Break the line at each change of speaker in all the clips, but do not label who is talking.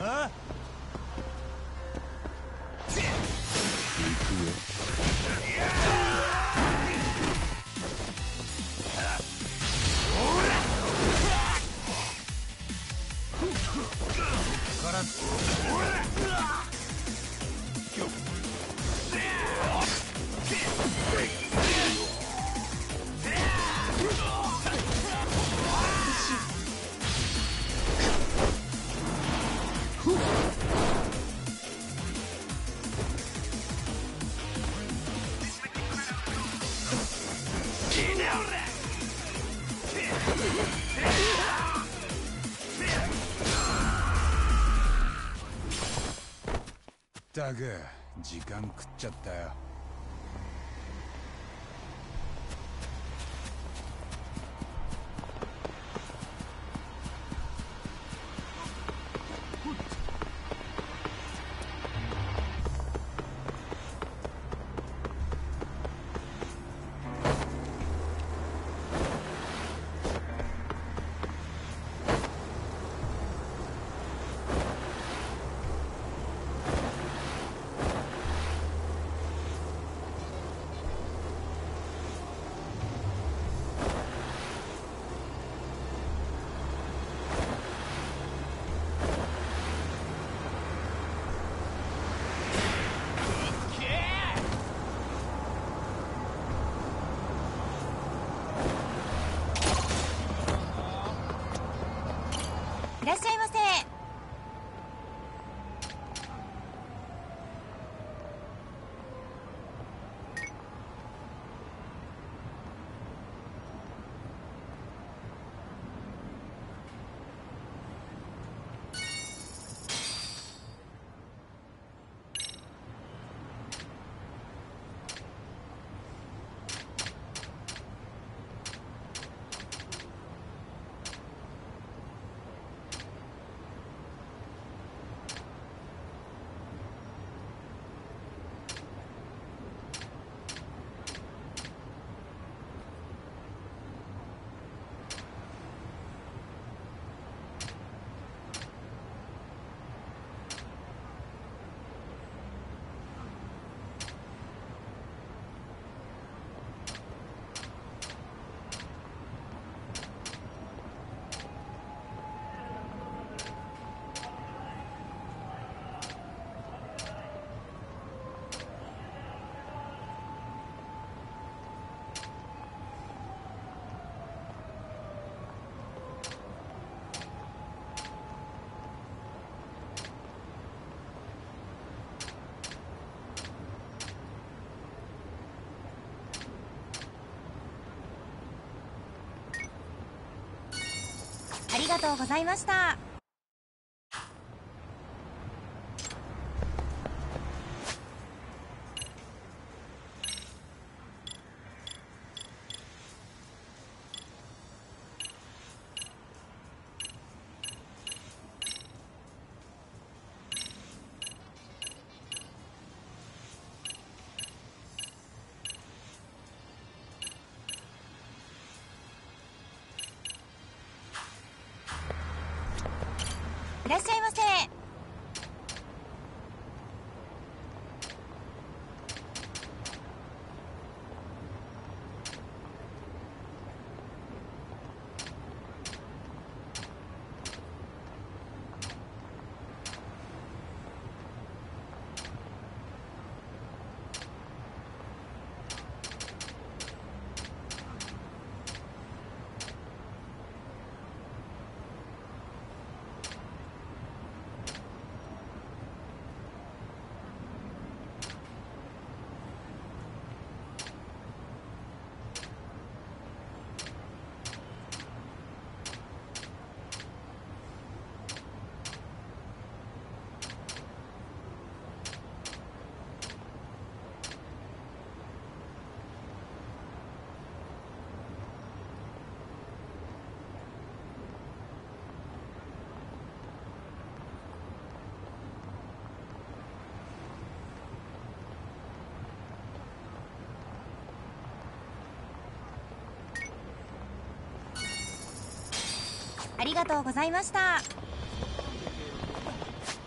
あったく時間食っちゃったよ。
いらっしゃいませ。ありがとうございました。いらっしゃいませ。ありがとうございました。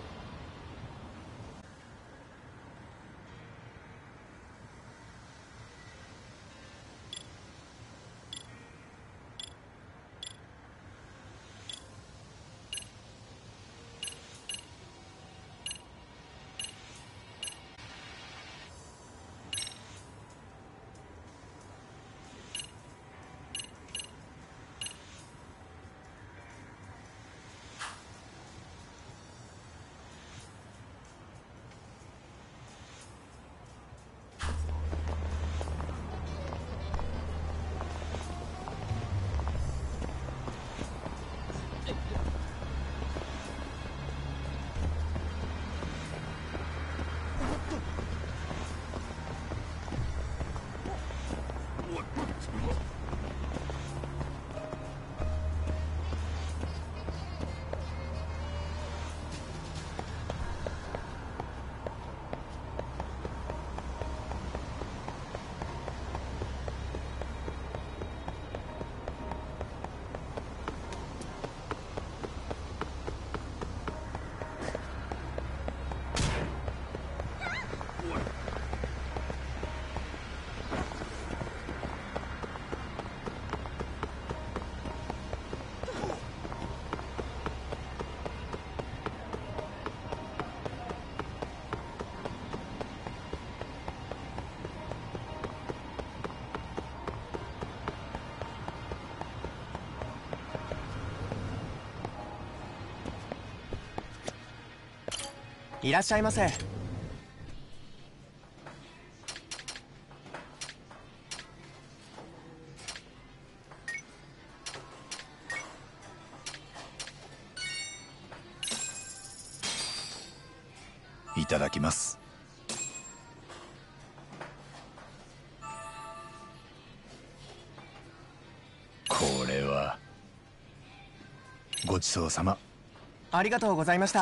いらっしゃいませ。
いただきます。これはごちそうさま。
ありがとうございました。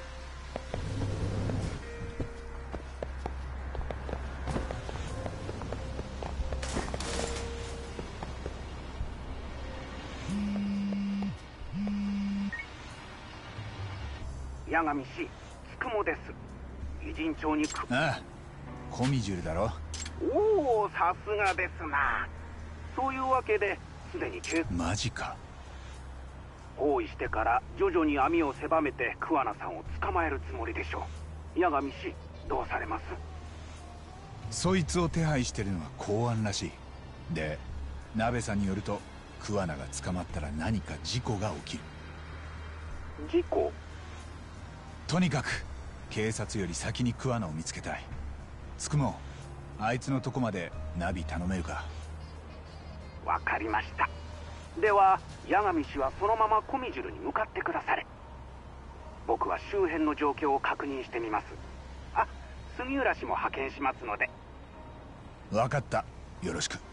八神氏、つくもです。偉人町に
ああ、コミジュルだろ。
おお、さすがですな。そういうわけで、すでに
マジか。
包囲してから徐々に網を狭めて桑名さんを捕まえるつもりでしょう。八神氏、どうされます？
そいつを手配してるのは公安らしい。で、鍋さんによると桑名が捕まったら何か事故が起きる。
事故？
とにかく警察より先に桑名を見つけたい。つくもあいつのとこまでナビ頼めるか？
わかりました。では八神氏はそのままコミジュルに向かってくだされ。僕は周辺の状況を確認してみます。あ、杉浦氏も派遣しますので。
分かった、よろしく。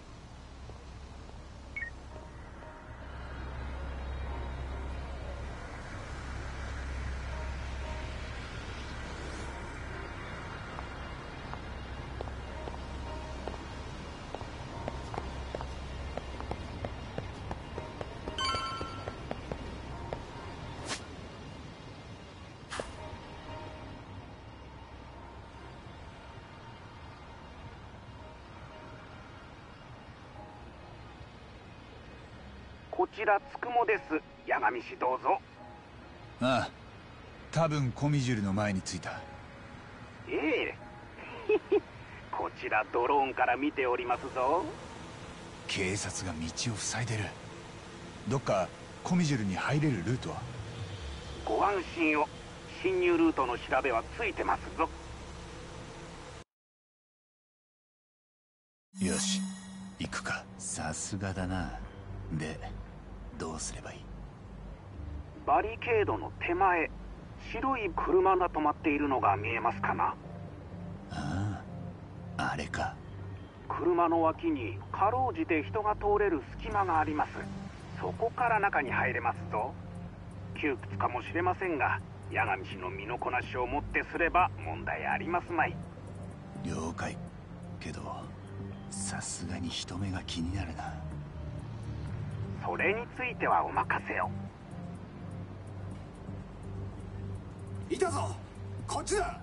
こちらつくもです。八神氏どうぞ。
ああ、多分コミジュルの前に着いた。
ええこちらドローンから見ておりますぞ。
警察が道を塞いでる。どっかコミジュルに入れるルートは？
ご安心を。侵入ルートの調べはついてますぞ。
よし、行くか。さすがだな。で、どうすればいい？
バリケードの手前、白い車が止まっているのが見えますかな？
ああ、あれか。
車の脇にかろうじて人が通れる隙間があります。そこから中に入れますぞ。窮屈かもしれませんが、八神氏の身のこなしをもってすれば問題ありますまい。
了解。けどさすがに人目が気になるな。
それについてはお任せを。
いたぞ、こっちだ。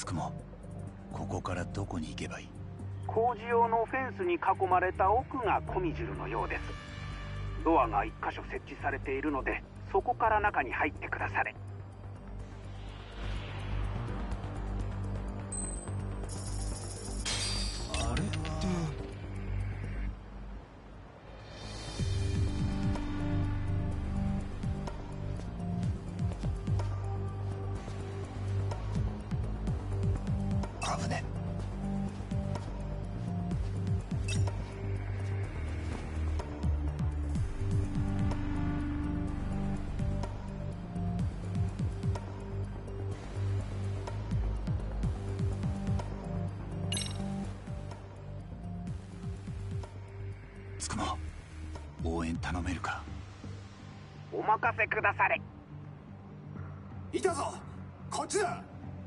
くもここからどこに行けばいい？
工事用のフェンスに囲まれた奥がコミジュルのようです。ドアが1箇所設置されているので、そこから中に入ってくだされ。
あれって。危ね。つくも応援頼めるか？
お任せくだされ。
いたぞ、こっちだ。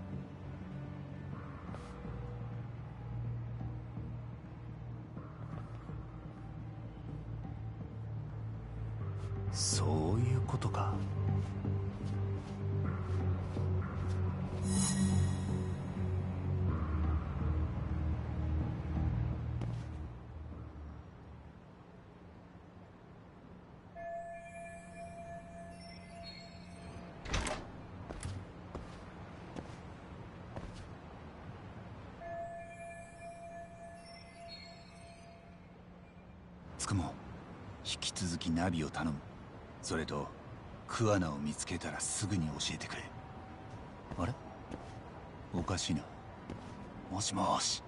そういうことか。つくも引き続きナビを頼む。それとクアナを見つけたらすぐに教えてくれ。あれ、おかしいな。もしもし。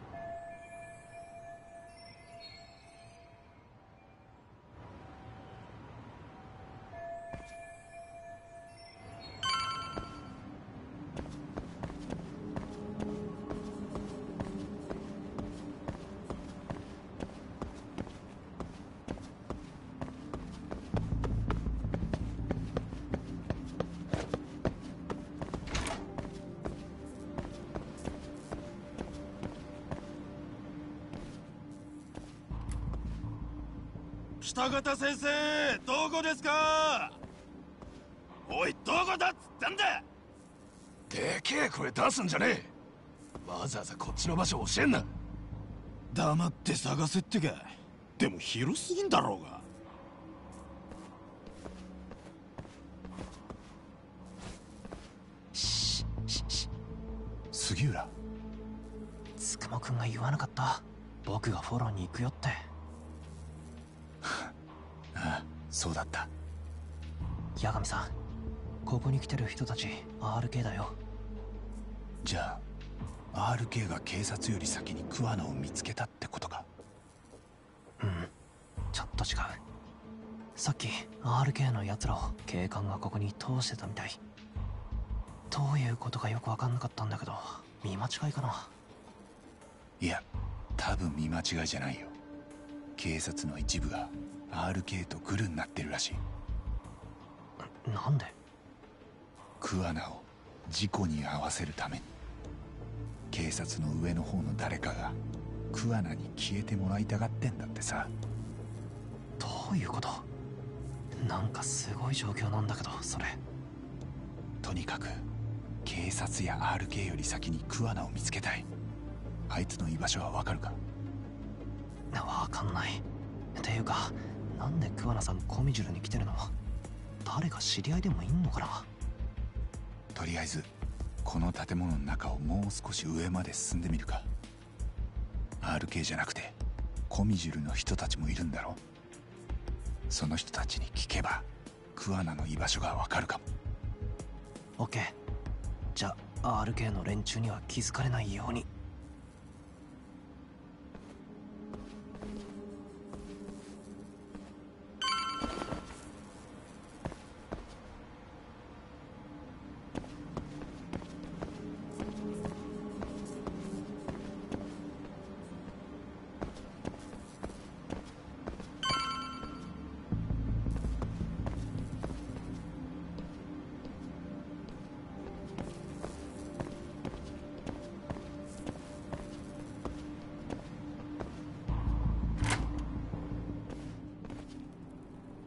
北方先生、どこですか？おい、どこだっつったんだ！
でけえ声出すんじゃねえ。わざわざこっちの場所教えんな。
黙って探せってか。でも広すぎんだろうが。
杉浦。
つくもくんが言わなかった？僕がフォローに行くよって。
ああ、そうだった。
八神さん、ここに来てる人たち RK だよ。
じゃあ RK が警察より先に桑名を見つけたってことか？
うん、ちょっと違う。さっき RK の奴らを警官がここに通してたみたい。どういうことかよく分かんなかったんだけど、見間違いかな？
いや、多分見間違いじゃないよ。警察の一部が RK とグルになってるらしい。
なんで？
桑名を事故に遭わせるために。警察の上の方の誰かが桑名に消えてもらいたがってんだってさ。
どういうこと？なんかすごい状況なんだけど、それ。
とにかく警察や RK より先に桑名を見つけたい。あいつの居場所はわかるか？
わかんない。っていうか、なんで桑名さんコミジュルに来てるの？誰か知り合いでもいんのかな？
とりあえずこの建物の中をもう少し上まで進んでみるか。 RK じゃなくてコミジュルの人たちもいるんだろ。その人たちに聞けば桑名の居場所がわかるかも。
OK。 じゃあ RK の連中には気づかれないように。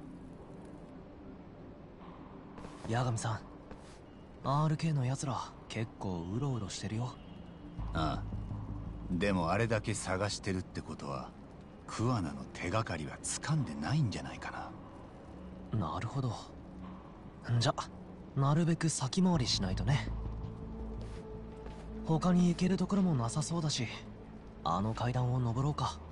八神さん、RK の奴ら結構うろうろしてるよ。
ああ、でもあれだけ探してるってことは桑名の手がかりは掴んでないんじゃないかな。
なるほど。じゃなるべく先回りしないとね。他に行けるところもなさそうだし、あの階段を登ろうか。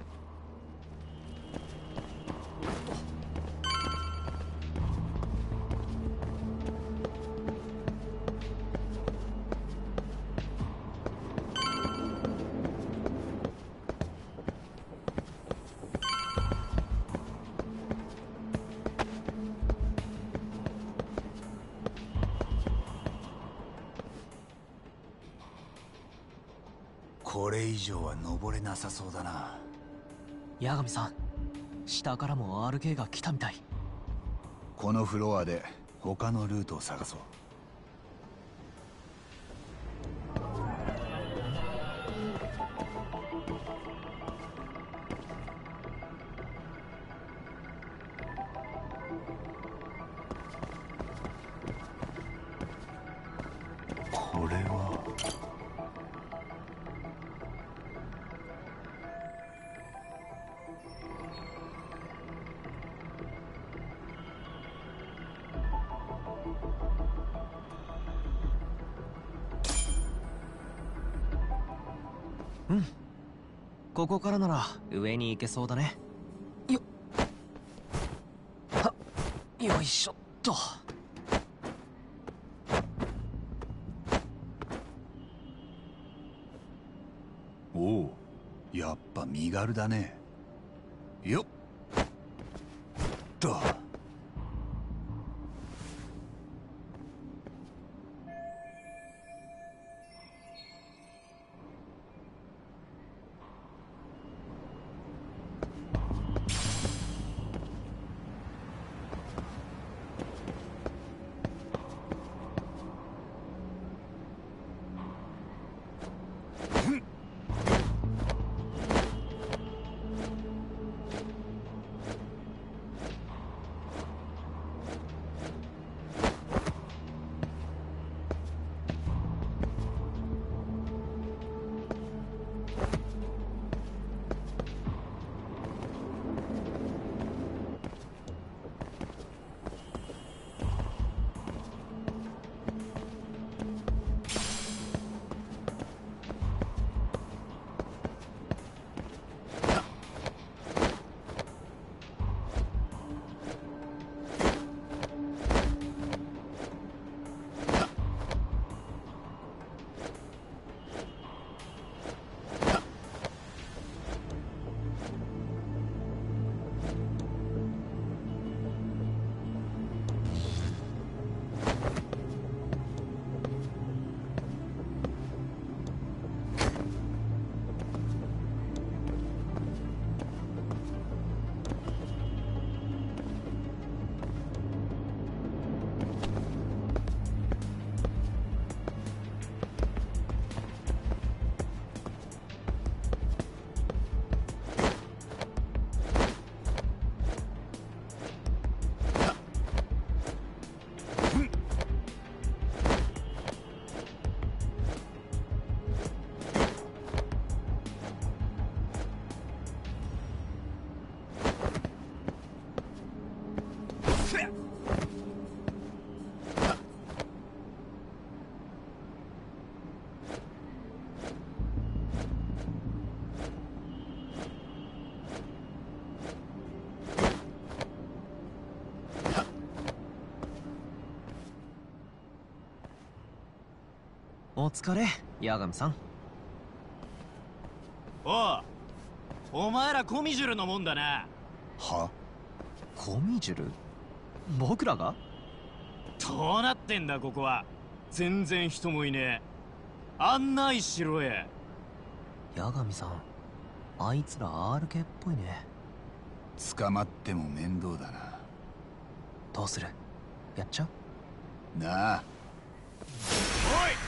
これ以上は登れなさそうだな。
八神さん、下からも RK が来たみたい。
このフロアで他のルートを探そう。これは
ここからなら上に行けそうだね。よっはっ、よいしょっと。
おお、やっぱ身軽だね。よっと。
お疲れ、八神さん。
お前らコミジュルのもんだな。
は？
コミジュル？僕らが？
どうなってんだここは。全然人もいねえ。案内しろや。
八神さん、あいつら RK っぽいね。
捕まっても面倒だな。
どうする？やっちゃう？
なあ。
おい！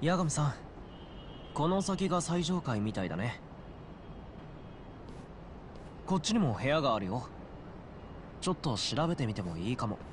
八神さん、この先が最上階みたいだね。こっちにも部屋があるよ。ちょっと調べてみてもいいかも。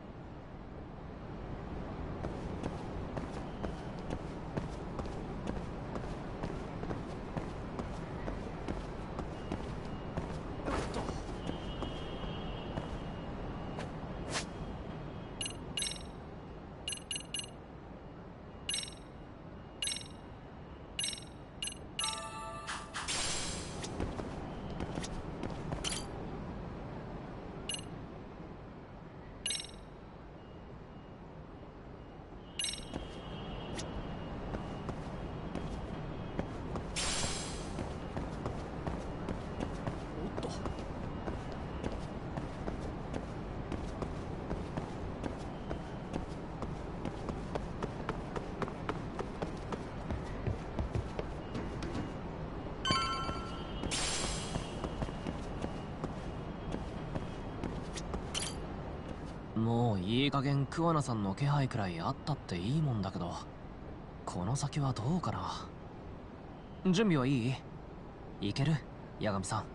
もういい加減桑名さんの気配くらいあったっていいもんだけど、この先はどうかな。準備はいい？いける？八神さん。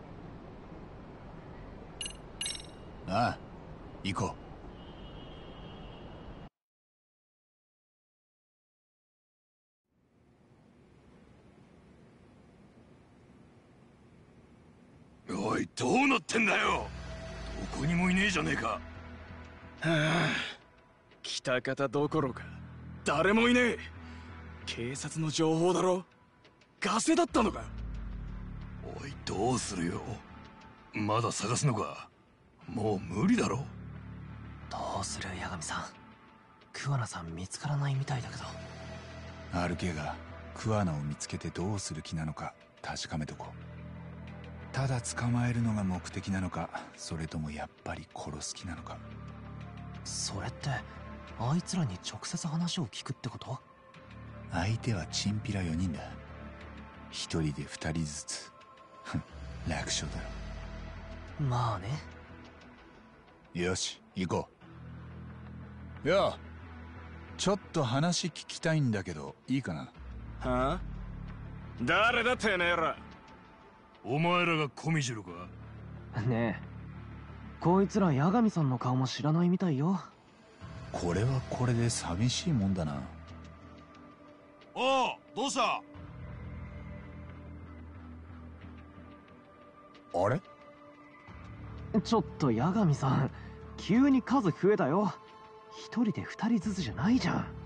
ああ、行こ
う。おい、どうなってんだよ。どこにもいねえじゃねえか。
はあ、来た方どころか誰もいねえ。警察の情報だろ。ガセだったのか。
おい、どうするよ。まだ探すのか。もう無理だろ。
どうする八神さん。桑名さん見つからないみたいだけど。
う。RK が桑名を見つけてどうする気なのか確かめとこう。ただ捕まえるのが目的なのか、それともやっぱり殺す気なのか。
それってあいつらに直接話を聞くってこと？
相手はチンピラ4人だ。1人で2人ずつ。楽勝だろ。
まあね。
よし、行こう。よう、ちょっと話聞きたいんだけどいいかな。
はあ、誰だてめえら。
お前らがコミジュルか。
ねえ、こいつら八神さんの顔も知らないみたいよ。
これはこれで寂しいもんだな。
おう、どうした。
あれ？
ちょっと八神さん、急に数増えたよ。一人で二人ずつじゃないじゃん。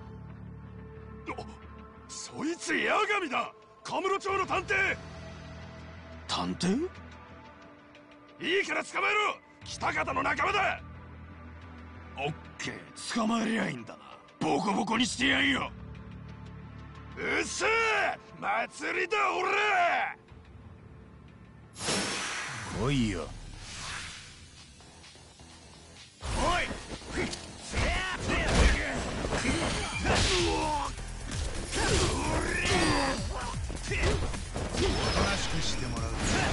そいつ八神だ。カムロ町の探偵。
探偵？
いいから捕まえろ。北方の仲間だ。オッケー、捕まえりゃいいんだな。ボコボコにしてやんよ。うっせえ、祭りだ俺。
来いよ。
おい、
おとなしくしてもらう。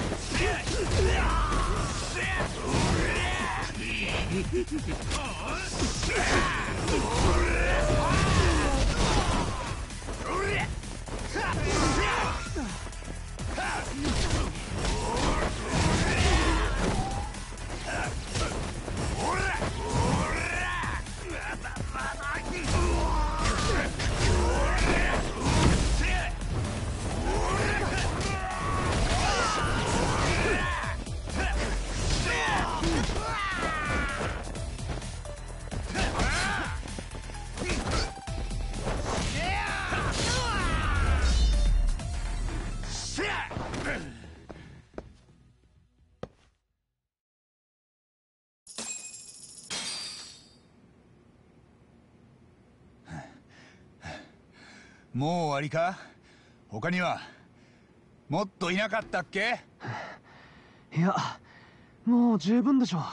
もう終わりか？他にはもっといなかったっけ？
いや、もう十分でしょ。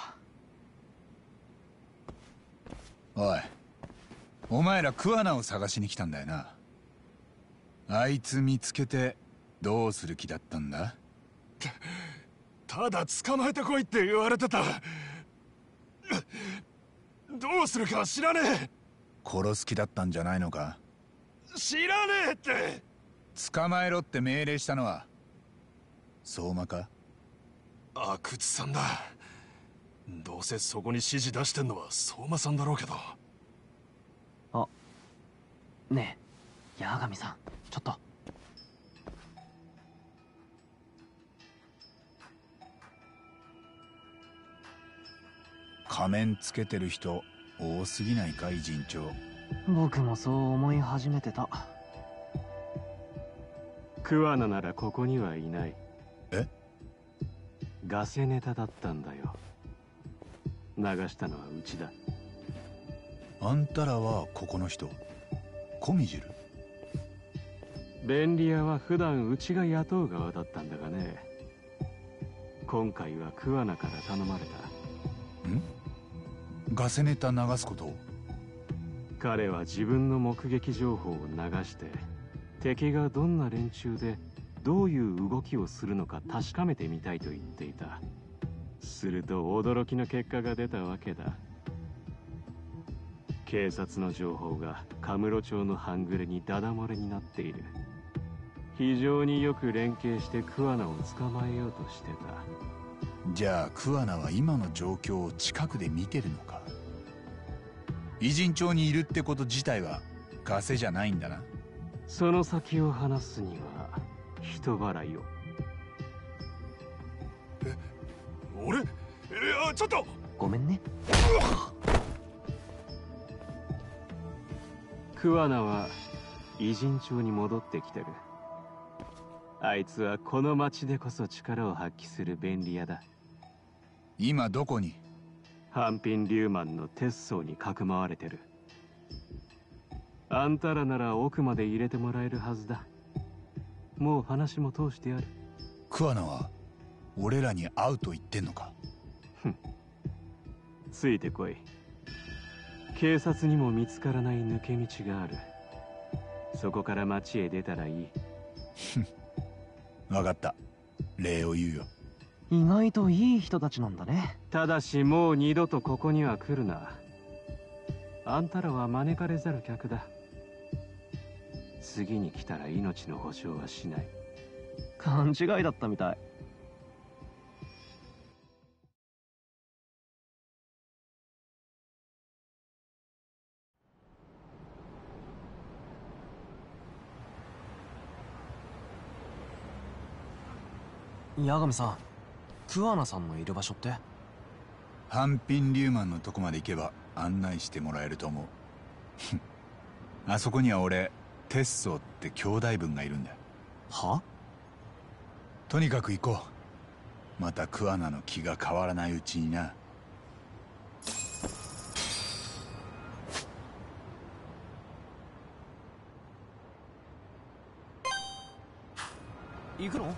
おい、お前ら桑名を探しに来たんだよな。あいつ見つけてどうする気だったんだ？
ただ捕まえてこいって言われてた。どうするか知らねえ。
殺す気だったんじゃないのか？
知らねえって。
捕まえろって命令したのは相馬か？
阿久津さんだ。どうせそこに指示出してんのは相馬さんだろうけど。
あ、ねえ八神さん、ちょっと。
仮面つけてる人多すぎないか、偉人長。
僕もそう思い始めてた。
桑名ならここにはいない。
え？
ガセネタだったんだよ。流したのはうちだ。
あんたらはここの人？コミジュル？
便利屋は普段うちが雇う側だったんだがね。今回は桑名から頼まれた。
ガセネタ流すことを？
彼は自分の目撃情報を流して敵がどんな連中でどういう動きをするのか確かめてみたいと言っていた。すると驚きの結果が出たわけだ。警察の情報がカムロ町の半グレにダダ漏れになっている。非常によく連携して桑名を捕まえようとしてた。
じゃあ桑名は今の状況を近くで見てるのか？偉人町にいるってこと自体はガセじゃないんだな。
その先を話すには人払いを。
俺？ちょっと
ごめんね。
桑名は偉人町に戻ってきてる。あいつはこの町でこそ力を発揮する便利屋だ。
今どこに？
半品リューマンの鉄層にかくまわれてる。あんたらなら奥まで入れてもらえるはずだ。もう話も通してやる。
桑名は俺らに会うと言ってんのか？
ついてこい。警察にも見つからない抜け道がある。そこから町へ出たらいい。
分かった。礼を言うよ。
意外といい人たちなんだね。
ただしもう二度とここには来るな。あんたらは招かれざる客だ。次に来たら命の保証はしない。
勘違いだったみたい。八神さん、桑名さんのいる場所って？
半品リューマンのとこまで行けば案内してもらえると思う。あそこには俺、鉄層って兄弟分がいるんだ。
は？
とにかく行こう。また桑名の気が変わらないうちにな。
行くの？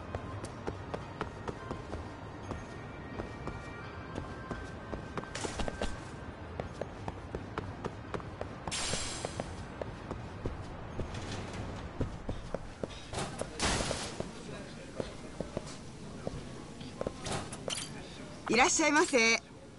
いらっしゃいませ。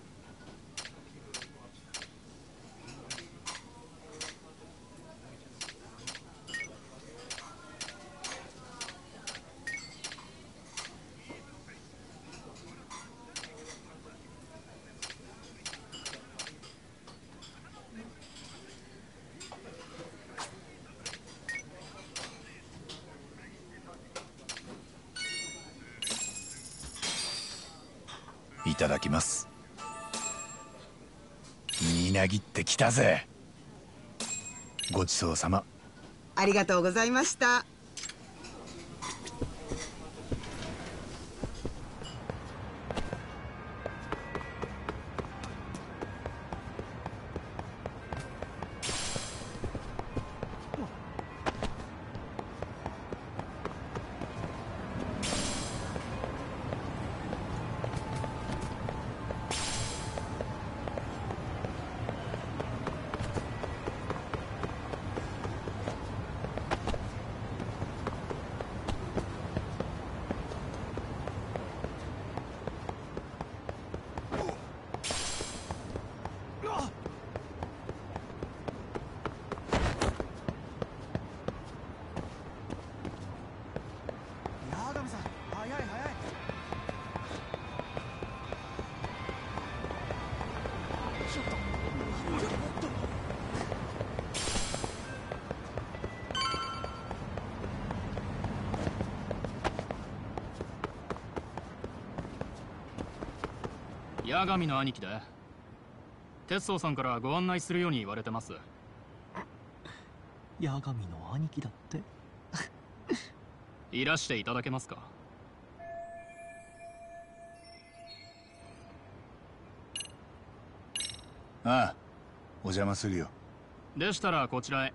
いただきます。みなぎってきたぜ。ごちそうさま。
ありがとうございました。
八神の兄貴で。鉄宗さんからご案内するように言われてます。
八神の兄貴だって
いらしていただけますか？
ああ、お邪魔するよ。
でしたらこちらへ。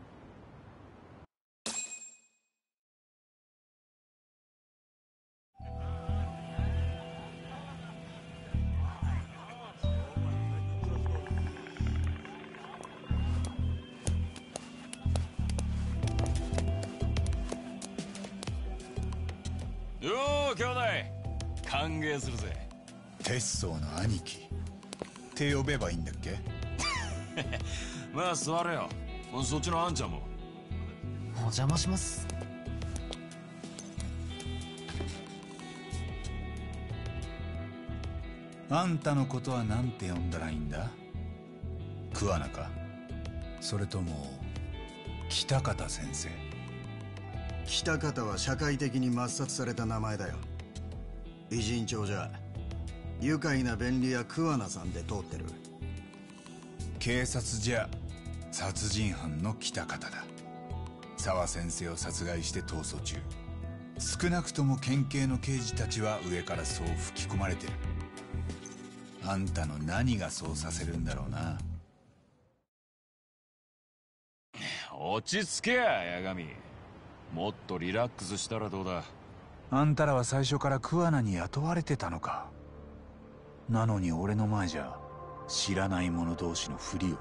よー兄弟、歓迎するぜ。
鉄宗の兄貴って呼べばいいんだっけ？
まあ座れよ。そっちのあんちゃんも。
お邪魔します。
あんたのことはなんて呼んだらいいんだ？桑名か、それとも北方先生？
北方は社会的に抹殺された名前だよ。偉人帳じゃ愉快な便利屋桑名さんで通ってる。
警察じゃ殺人犯の北方だ。沢先生を殺害して逃走中。少なくとも県警の刑事たちは上からそう吹き込まれてる。あんたの何がそうさせるんだろうな。
落ち着けや八神。もっとリラックスしたらどうだ。
あんたらは最初から桑名に雇われてたのか。なのに俺の前じゃ知らない者同士のふりを。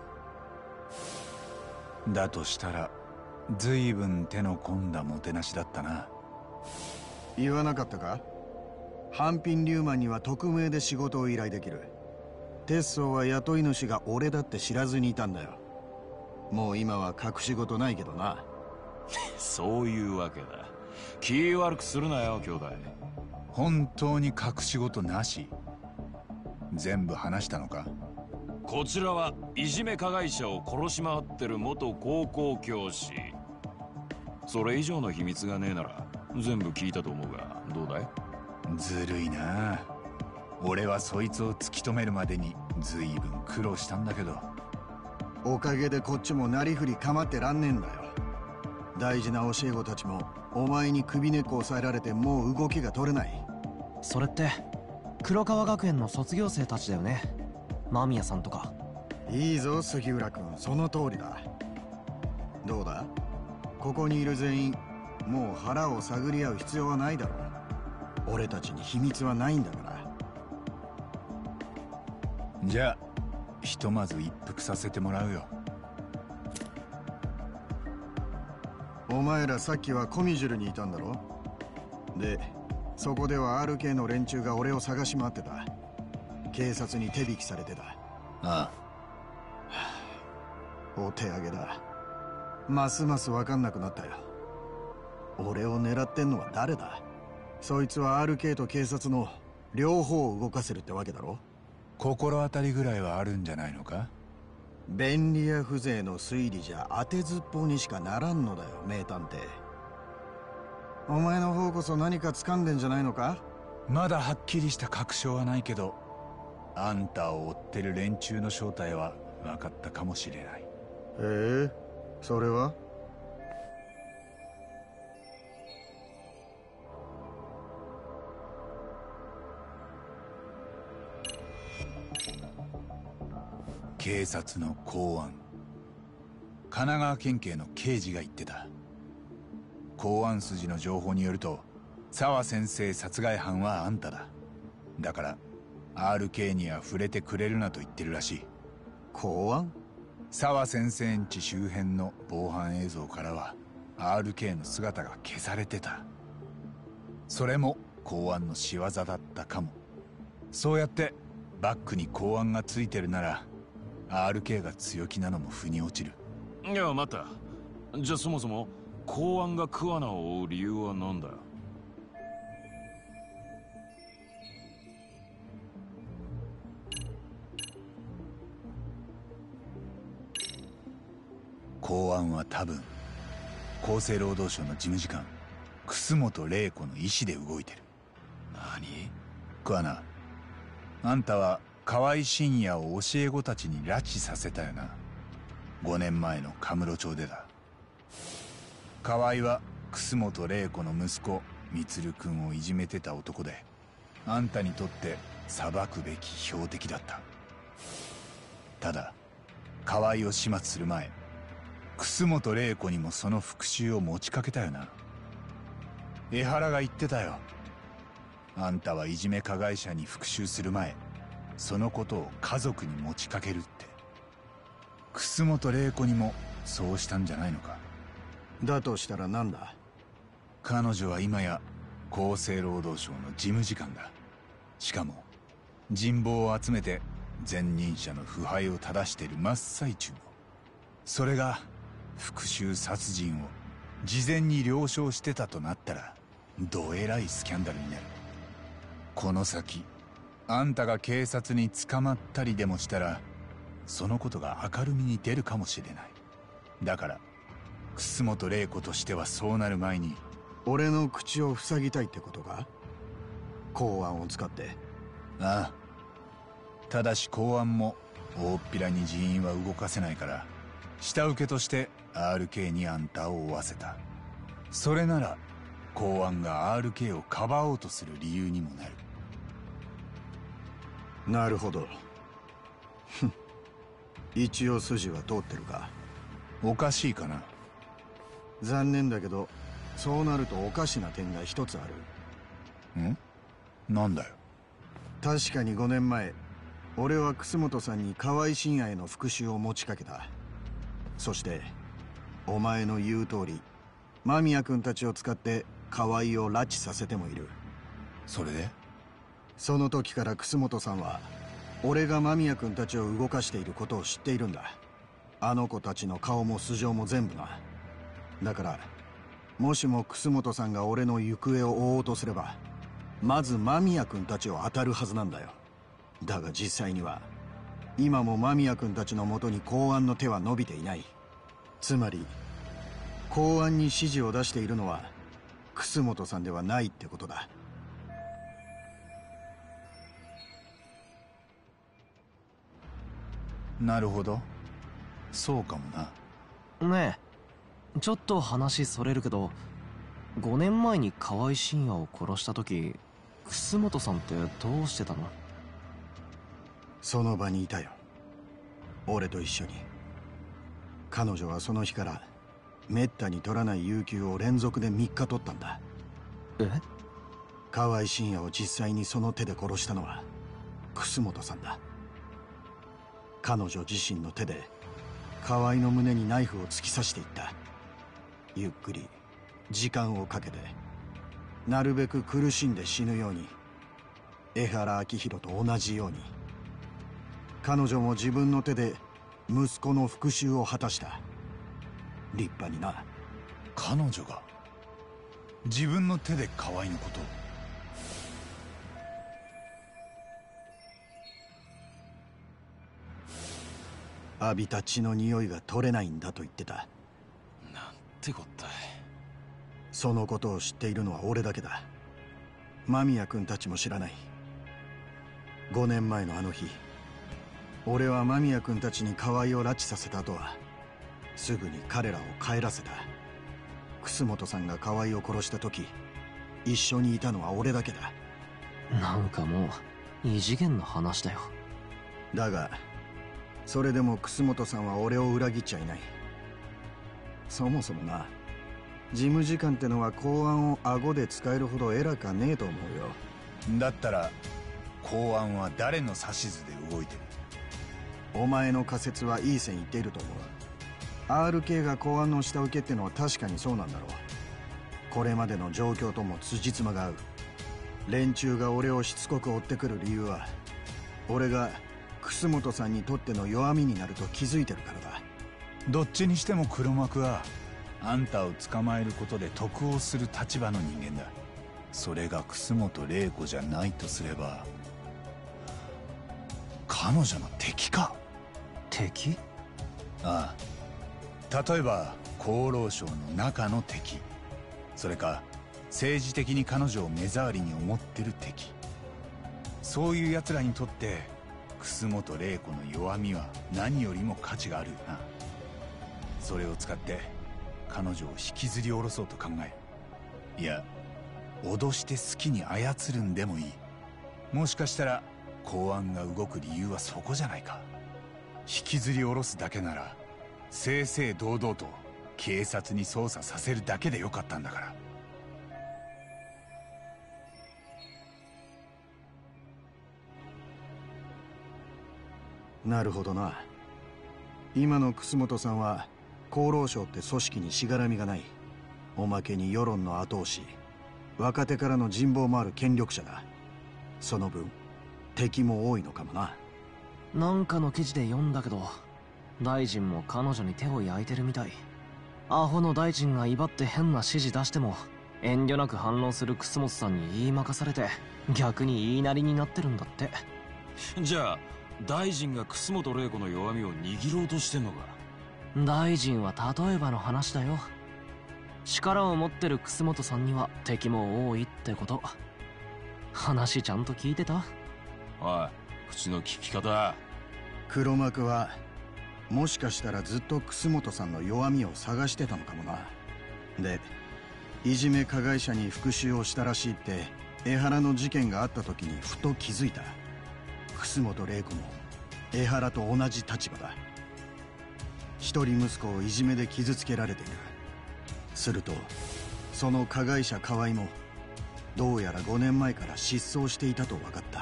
だとしたら随分手の込んだもてなしだったな。
言わなかったか？半品リューマンには匿名で仕事を依頼できる。鉄宗は雇い主が俺だって知らずにいたんだよ。もう今は隠し事ないけどな。
そういうわけだ。気悪くするなよ兄弟。
本当に隠し事なし？全部話したのか？
こちらはいじめ加害者を殺し回ってる元高校教師。それ以上の秘密がねえなら全部聞いたと思うがどうだい？
ずるいな。俺はそいつを突き止めるまでに随分苦労したんだけど。
おかげでこっちもなりふり構ってらんねえんだよ。大事な教え子たちもお前に首根っこ押さえられてもう動きが取れない。
それって黒川学園の卒業生たちだよね。間宮さんとか。
いいぞ杉浦君、その通りだ。どうだ、ここにいる全員もう腹を探り合う必要はないだろう。俺たちに秘密はないんだから。
じゃあひとまず一服させてもらうよ。
お前らさっきはコミジュルにいたんだろ。でそこでは RK の連中が俺を探し回ってた。警察に手引きされてた。
あ
あ、お手上げだ。ますます分かんなくなったよ。俺を狙ってんのは誰だ？そいつは RK と警察の両方を動かせるってわけだろ。
心当たりぐらいはあるんじゃないのか？
便利屋風情の推理じゃ当てずっぽうにしかならんのだよ名探偵。お前の方こそ何か掴んでんじゃないのか？
まだはっきりした確証はないけど、あんたを追ってる連中の正体は分かったかもしれない。
それは？
警察の公安、神奈川県警の刑事が言ってた。公安筋の情報によると沢先生殺害犯はあんただ。だから RK には触れてくれるなと言ってるらしい。
公安？
沢先生ん家周辺の防犯映像からは RK の姿が消されてた。それも公安の仕業だったかも。そうやってバックに公安がついてるなら RK が強気なのも腑に落ちる。
いや待った。じゃあそもそも公安が桑名を追う理由は何だよ？
公安は多分厚生労働省の事務次官楠本玲子の意思で動いてる。
何？
桑名、 あんたは河合信也を教え子たちに拉致させたよな。5年前のカムロ町でだ。河合は楠本玲子の息子充君をいじめてた男で、あんたにとって裁くべき標的だった。ただ河合を始末する前、楠本玲子にもその復讐を持ちかけたよな。江原が言ってたよ。あんたはいじめ加害者に復讐する前、そのことを家族に持ちかけるって。楠本玲子にもそうしたんじゃないのか。
だとしたら何だ。
彼女は今や厚生労働省の事務次官だ。しかも人望を集めて前任者の腐敗を正している真っ最中の。それが復讐殺人を事前に了承してたとなったら、どえらいスキャンダルになる。この先あんたが警察に捕まったりでもしたら、そのことが明るみに出るかもしれない。だから楠本玲子としてはそうなる前に。
俺の口を塞ぎたいってことか。公安を使って。
ああ。ただし公安も大っぴらに人員は動かせないから、下請けとして RK にあんたを追わせた。それなら公安が RK をかばおうとする理由にもなる。
なるほど。一応筋は通ってるか。
おかしいかな。
残念だけど、そうなるとおかしな点が一つある。
ん？なんだよ。
確かに5年前、俺は楠本さんに河合信也への復讐を持ちかけた。そしてお前の言う通り、間宮君たちを使って河合を拉致させてもいる。
それで？
その時から楠本さんは俺が間宮君たちを動かしていることを知っているんだ。あの子たちの顔も素性も全部な。だからもしも楠本さんが俺の行方を追おうとすれば、まず間宮君たちを当たるはずなんだよ。だが実際には今も間宮君たちのもとに公安の手は伸びていない。つまり公安に指示を出しているのは楠本さんではないってことだ。
なるほど、そうかもな。
ねえ、ちょっと話それるけど、5年前に河合信也を殺した時、楠本さんってどうしてたの？
その場にいたよ、俺と一緒に。彼女はその日からめったに取らない有給を連続で3日取ったんだ。
え？
河合信也を実際にその手で殺したのは楠本さんだ。彼女自身の手で河合の胸にナイフを突き刺していった。ゆっくり時間をかけて、なるべく苦しんで死ぬように。江原明宏と同じように彼女も自分の手で息子の復讐を果たした。立派にな。
彼女が自分の手で河合のことを。
浴びた血の匂いが取れないんだと言ってた。
なんてこったい。
そのことを知っているのは俺だけだ。間宮君たちも知らない。5年前のあの日、俺は間宮君たちに河合を拉致させた後はすぐに彼らを帰らせた。楠本さんが河合を殺した時、一緒にいたのは俺だけだ。
なんかもう異次元の話だよ。
だがそれでも楠本さんは俺を裏切っちゃいない。そもそもな、事務次官ってのは公安を顎で使えるほど偉かねえと思うよ。
だったら公安は誰の指図で動いてる？
お前の仮説はいい線いっていると思う。 RK が公安の下請けってのは確かにそうなんだろう。これまでの状況とも辻褄が合う。連中が俺をしつこく追ってくる理由は、俺が楠本さんにとっての弱みになると気づいてるからだ。
どっちにしても黒幕はあんたを捕まえることで得をする立場の人間だ。それが楠本玲子じゃないとすれば、彼女の敵か？
敵？
ああ、例えば厚労省の中の敵、それか政治的に彼女を目障りに思ってる敵。 そういう奴らにとって楠本玲子の弱みは何よりも価値があるよな。それを使って彼女を引きずり下ろそうと考え、いや脅して好きに操るんでもいい。もしかしたら公安が動く理由はそこじゃないか。引きずり下ろすだけなら正々堂々と警察に捜査させるだけでよかったんだから。
なるほどな。今の楠本さんは厚労省って組織にしがらみがない。おまけに世論の後押し、若手からの人望もある権力者だ。その分敵も多いのかもな。
なんかの記事で読んだけど、大臣も彼女に手を焼いてるみたい。アホの大臣が威張って変な指示出しても遠慮なく反論する楠本さんに言いまかされて、逆に言いなりになってるんだって。
じゃあ大臣が楠本玲子の弱みを握ろうとしてんのか。
大臣は例えばの話だよ。力を持ってる楠本さんには敵も多いってこと。話ちゃんと聞いてた？
おい、口の利き方。
黒幕はもしかしたらずっと楠本さんの弱みを探してたのかもな。で、いじめ加害者に復讐をしたらしいって江原の事件があった時にふと気づいた。楠本玲子も江原と同じ立場だ。一人息子をいじめで傷つけられている。するとその加害者河合もどうやら5年前から失踪していたと分かった。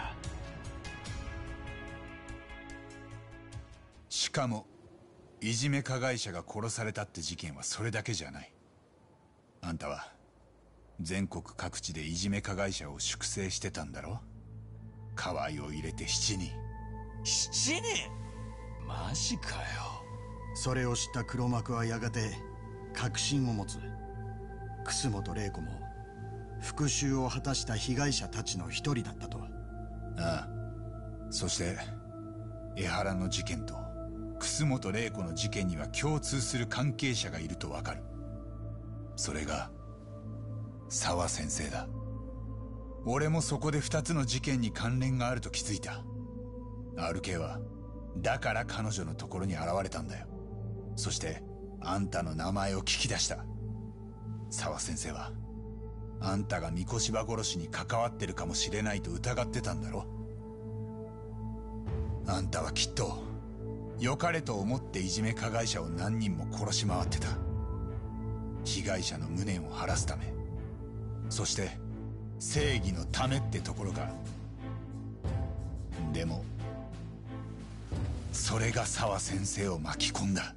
しかもいじめ加害者が殺されたって事件はそれだけじゃない。あんたは全国各地でいじめ加害者を粛清してたんだろ。河合を入れて7人。
7人？マジかよ。
それを知った黒幕はやがて確信を持つ。楠本玲子も復讐を果たした被害者たちの一人だったと。
ああ。そして江原の事件と楠本玲子の事件には共通する関係者がいるとわかる。それが沢先生だ。俺もそこで2つの事件に関連があると気づいた。RK はだから彼女のところに現れたんだよ。そしてあんたの名前を聞き出した。沢先生はあんたが三越場殺しに関わってるかもしれないと疑ってたんだろ。あんたはきっと良かれと思っていじめ加害者を何人も殺し回ってた。被害者の無念を晴らすため、そして正義のためってところか。でもそれが沢先生を巻き込んだ。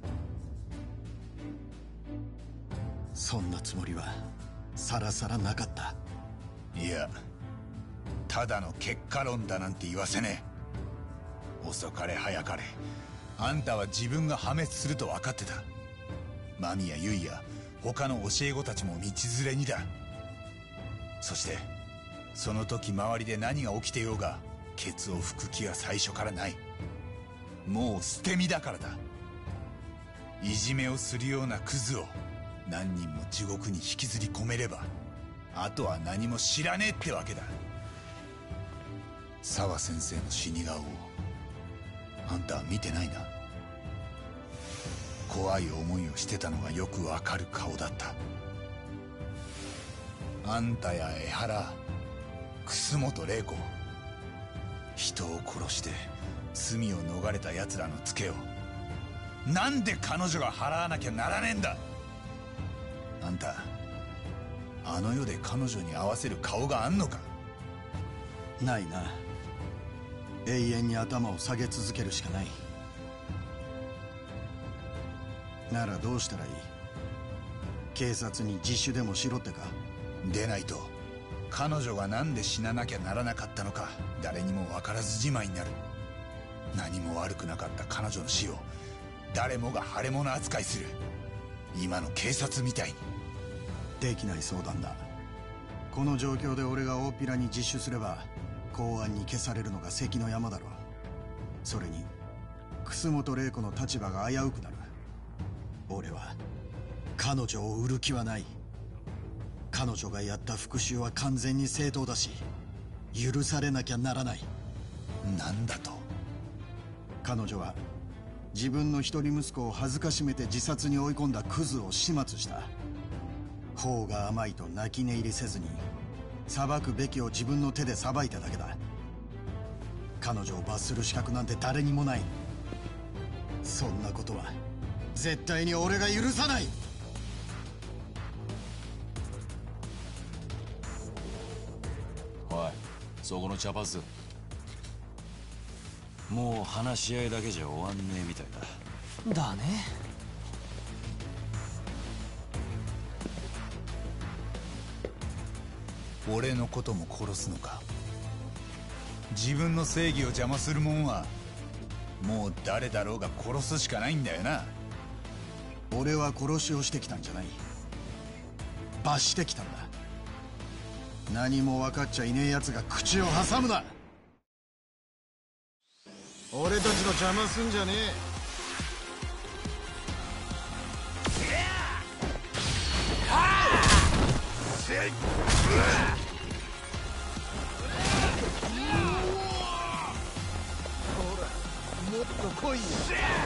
そんなつもりはさらさらなかった。
いや、ただの結果論だなんて言わせねえ。遅かれ早かれあんたは自分が破滅すると分かってた。間宮結衣や他の教え子たちも道連れにだ。そしてその時周りで何が起きてようがケツを拭く気は最初からない。もう捨て身だからだ。いじめをするようなクズを何人も地獄に引きずり込めればあとは何も知らねえってわけだ。沢先生の死に顔をあんたは見てないな。怖い思いをしてたのがよくわかる顔だった。あんたや江原、楠本玲子、人を殺して罪を逃れた奴らのツケをなんで彼女が払わなきゃならねえんだ。あんたあの世で彼女に合わせる顔があんのか。
ないな。永遠に頭を下げ続けるしかない。ならどうしたらいい？警察に自首でもしろってか？
でないと彼女がなんで死ななきゃならなかったのか誰にも分からずじまいになる。何も悪くなかった彼女の死を誰もが腫れ物扱いする。今の警察みたいに。
できない相談だ。この状況で俺が大っぴらに自首すれば公安に消されるのが関の山だろう。それに楠本玲子の立場が危うくなる。俺は彼女を売る気はない。彼女がやった復讐は完全に正当だし許されなきゃならない。
なんだと？
彼女は自分の一人息子を恥ずかしめて自殺に追い込んだクズを始末した。法が甘いと泣き寝入りせずに裁くべきを自分の手で裁いただけだ。彼女を罰する資格なんて誰にもない。そんなことは絶対に俺が許さない。
おい、そこの茶パス、もう話し合いだけじゃ終わんねえみたいだ。
だね。
俺のことも殺すのか？自分の正義を邪魔するもんはもう誰だろうが殺すしかないんだよな。
俺は殺しをしてきたんじゃない、罰してきたんだ。何も分かっちゃいねえ奴が口を挟むな。俺たちの邪魔すんじゃねえ。もっと来いよ。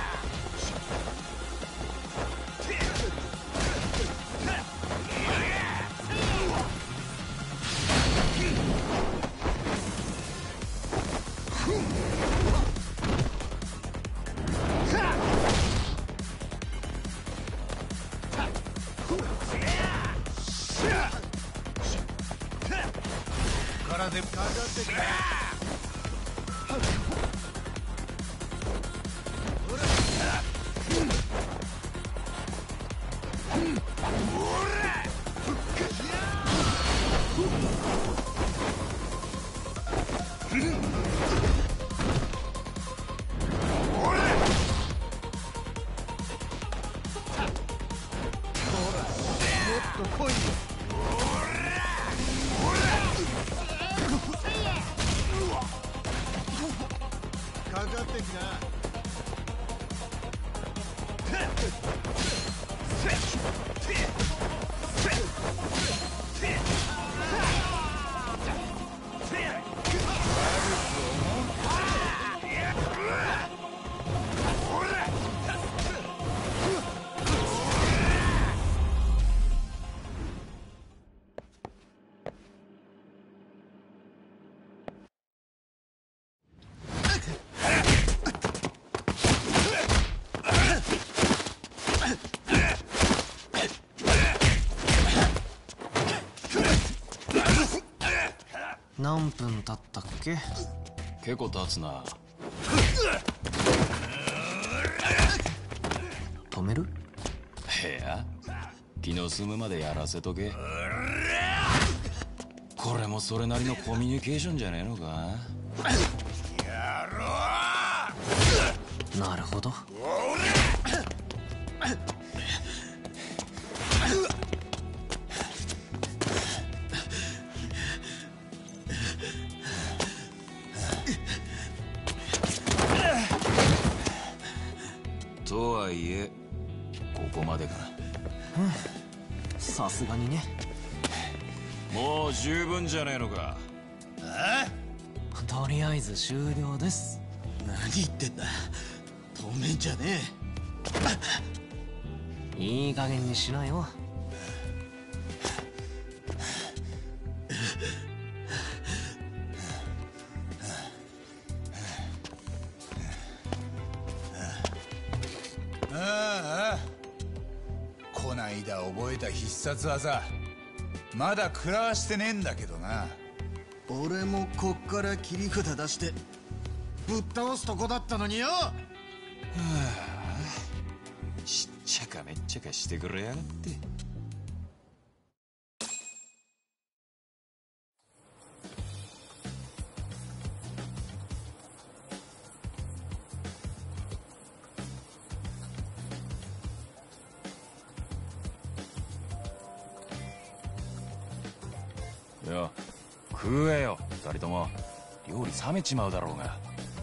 からでかかってきた。
何分経ったっけ？
結構経つな。
止める？
いや、気の済むまでやらせとけ。これもそれなりのコミュニケーションじゃねえのか？
やろ
う。なるほど。
とはいえここまでか。
さすがにね。
もう十分じゃねえのか？
とりあえず終了です。
何言ってんだ。止めんじゃね
え。いい加減にしなよ。
こないだ覚えた必殺技まだ食らわしてねえんだけどな。
俺もこっから切り札出してぶっ倒すとこだったのによ。
しっちゃかめっちゃかしてくれやがって。いや、食えよ二人とも。料理冷めちまうだろうが。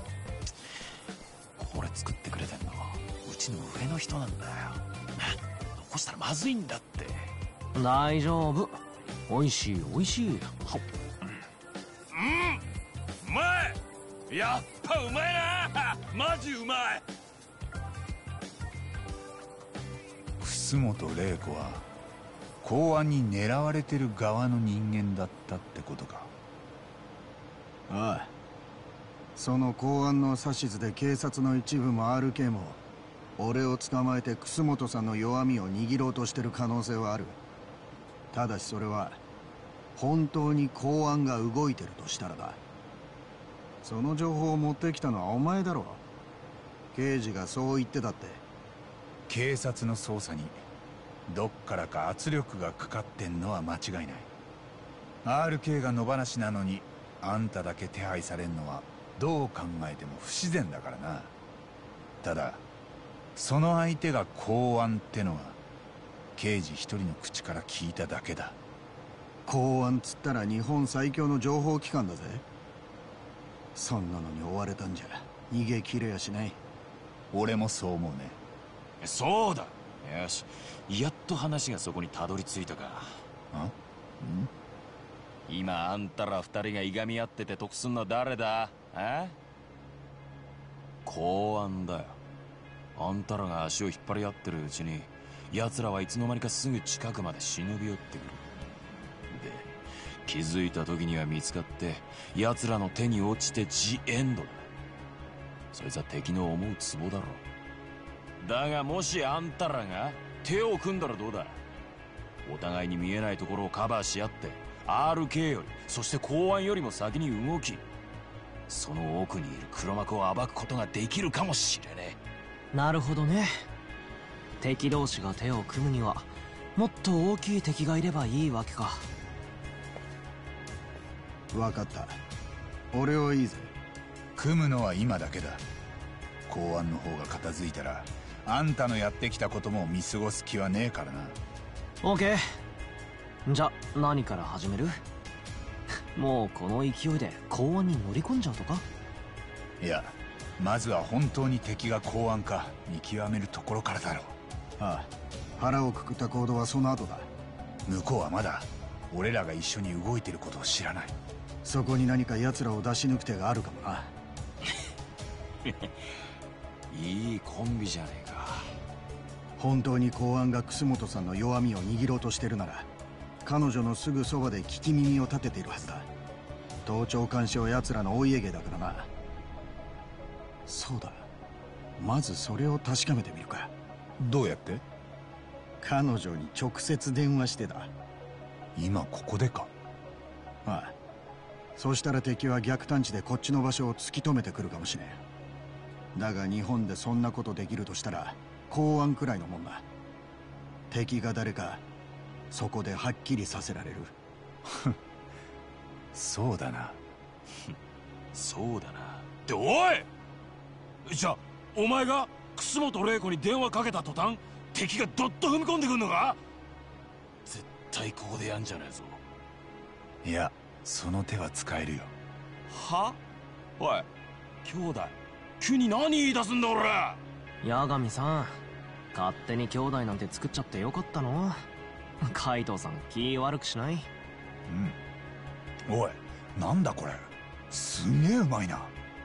これ作ってくれてんのうちの上の人なんだよ。残したらまずいんだって。
大丈夫。美味しい美味しい。
うまい。 やっぱうまいな。マジうまい。
楠本玲子は公安に狙われてる側の人間だったってことか。
ああ、その公安の指図で警察の一部も RK も俺を捕まえて楠本さんの弱みを握ろうとしてる可能性はある。ただしそれは本当に公安が動いてるとしたらだ。その情報を持ってきたのはお前だろ。刑事がそう言ってたって。
警察の捜査にどっからか圧力がかかってんのは間違いない。 RK が野放しなのにあんただけ手配されんのはどう考えても不自然だからな。ただその相手が公安ってのは刑事一人の口から聞いただけだ。
公安つったら日本最強の情報機関だぜ。そんなのに追われたんじゃ逃げ切れやしない。
俺もそう思うね。
そうだ。よし、やっと話がそこにたどり着いたか。今あんたら二人がいがみ合ってて得すんのは誰だ？公安だよ。あんたらが足を引っ張り合ってるうちに奴らはいつの間にかすぐ近くまで忍び寄ってくる。で、気づいた時には見つかって奴らの手に落ちてジエンドだ。そいつは敵の思うツボだろ。だがもしあんたらが手を組んだらどうだ。お互いに見えないところをカバーし合って RK よりそして公安よりも先に動き、その奥にいる黒幕を暴くことができるかもしれね
え。なるほどね。敵同士が手を組むにはもっと大きい敵がいればいいわけか。
分かった。俺はいいぜ。
組むのは今だけだ。公安の方が片付いたらあんたのやってきたことも見過ごす気はねえからな。
オーケー。じゃ何から始める？もうこの勢いで公安に乗り込んじゃうとか？
いや、まずは本当に敵が公安か見極めるところからだろう。
ああ、腹をくくった行動はその後だ。
向こうはまだ俺らが一緒に動いてることを知らない。
そこに何か奴らを出し抜く手があるかもな。
いいコンビじゃねえか。
本当に公安が楠本さんの弱みを握ろうとしてるなら彼女のすぐそばで聞き耳を立てているはずだ。盗聴監視は奴らのお家芸だからな。そうだ、まずそれを確かめてみるか。
どうやって？
彼女に直接電話してだ。
今ここでか？
ああ、そしたら敵は逆探知でこっちの場所を突き止めてくるかもしれん。だが日本でそんなことできるとしたら公安くらいのもんだ。敵が誰かそこではっきりさせられる。
そうだな。
そうだな。っておい！じゃあお前が楠本玲子に電話かけた途端敵がどっと踏み込んでくんのか？絶対ここでやんじゃねえぞ。
いや、その手は使えるよ。
は？おい、兄弟急に何言い出すんだ俺。
八神さん、勝手に兄弟なんて作っちゃってよかったの？海藤さん気悪くしない？
おい、なんだこれ、すげえうまいな。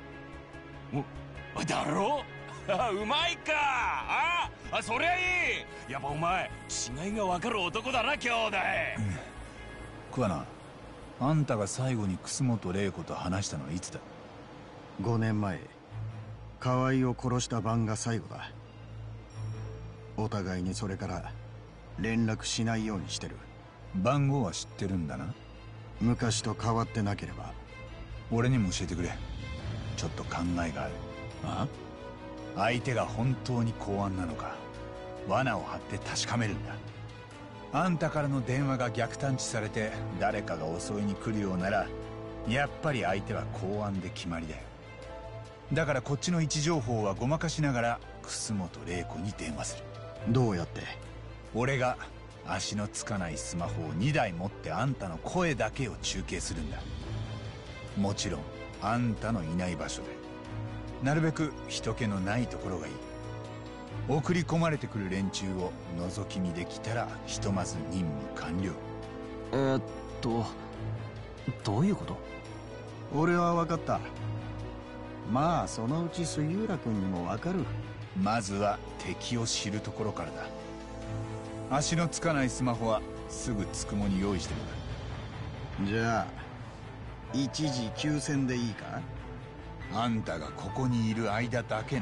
だろ？うまいか。そりゃいい。やっぱお前違いが分かる男だな兄弟。
桑名、あんたが最後に楠本玲子と話したのはいつだ
？5年前、河合を殺した晩が最後だ。お互いにそれから連絡しないようにしてる。
番号は知ってるんだな？
昔と変わってなければ。
俺にも教えてくれ。ちょっと考えがある。相手が本当に公安なのか罠を張って確かめるんだ。あんたからの電話が逆探知されて誰かが襲いに来るようならやっぱり相手は公安で決まりだよ。だからこっちの位置情報はごまかしながら楠本玲子に電話する。
どうやって？
俺が足のつかないスマホを2台持ってあんたの声だけを中継するんだ。もちろんあんたのいない場所で、なるべく人気のないところがいい。送り込まれてくる連中を覗き見できたらひとまず任務完了。
どういうこと？
俺は分かった。 まあそのうち杉浦君にもわかる。
まずは敵を知るところからだ。足のつかないスマホはすぐつくもに用意してもらう。
じゃあ一時休戦でいいか。
あんたがここにいる間だけな。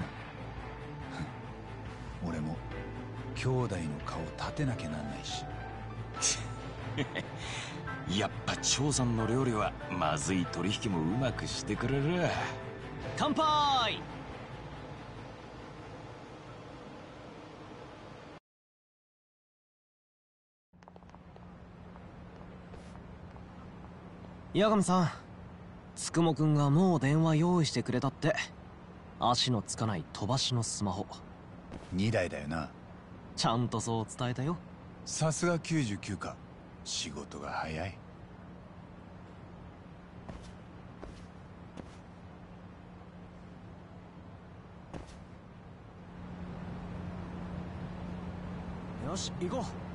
俺も兄弟の顔立てなきゃなんないし。
やっぱ張さんの料理はまずい取引もうまくしてくれる。
乾杯。八神さん、つくもくんがもう電話用意してくれたって。足のつかない飛ばしのスマホ
2台だよな。
ちゃんとそう伝えたよ。
さすが99か。仕事が早い。
よし行こう。